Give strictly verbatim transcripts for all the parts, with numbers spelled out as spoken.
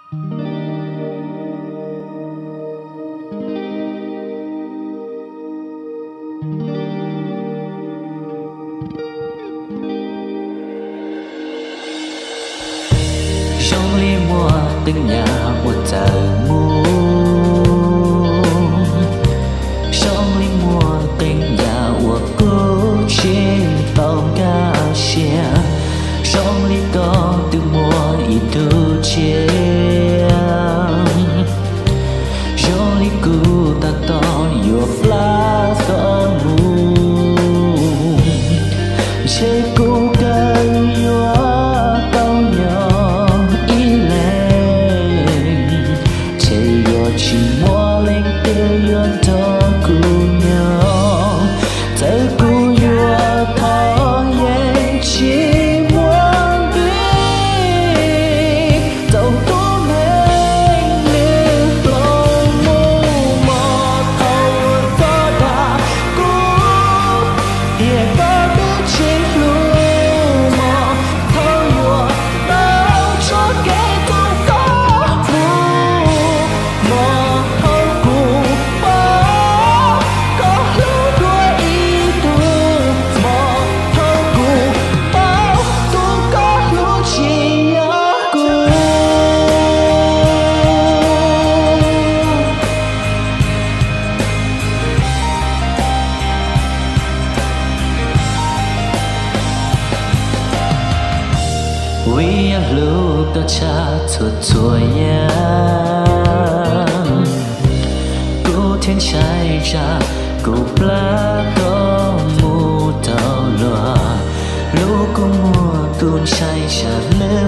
trong ly mùa từng nhà một giờ mù trong ly mùa từng nhà của cô trên tàu cá xe trong ly có từ mùa ít thu chiếc trong ly cũ ta to yêu lá có mù chế cô cần yêu chỉ mua lên tiêu yon thơ cu nhau thơ cu yêu thơ ye chỉ muốn đi dẫu tu nên nước lòng mù một thâu gió đã cũ hiện có biết trên lưu một thâu yêu bao cho kẻ tu có vì lúc có cha thuật tuổi nhé cô thiên trai cha cô lá có mù tàu lùa lúc cô mùa tuôn trai cha lỡ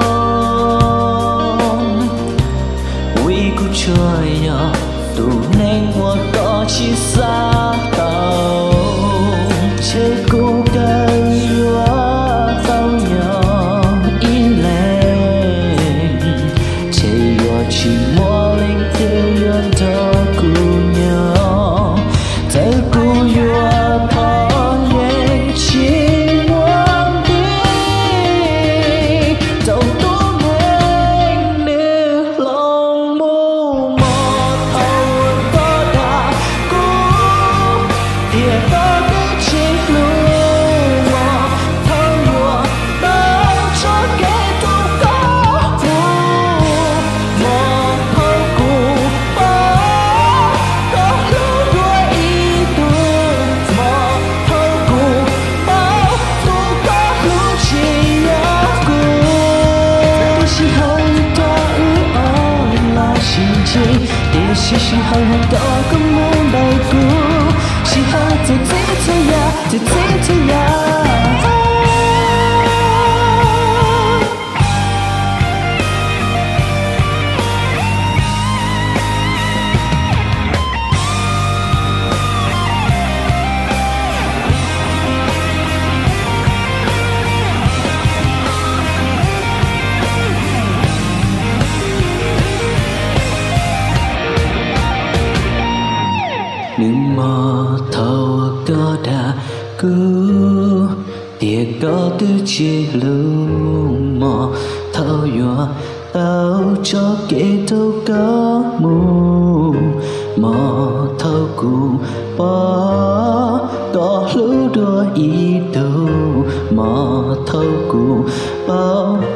bóng vì cô chơi nhỏ tụ nên mùa có chỉ xa tàu chơi cô cần yêu tàu nhỏ chỉ mua lên tiêu yon thơ cu nhau thơ cu yêu thơ ye chỉ muốn đi dẫu tu nên nước lòng mù một thâu có đã cũ hiện có biết trên lưu một thâu mùa bao cho kẻ tu có để chỉ chỉ hơi hơi đó có muốn đời cũ chỉ hơi từ thế thôi ya từ thế thôi ya đừng mơ thâu có đã cứ tiệc có tư chi lưu mò thâu yo tao cho kẻ thâu có mù mò thâu cụ bỏ có lũ đua ý đồ mò thâu cụ bỏ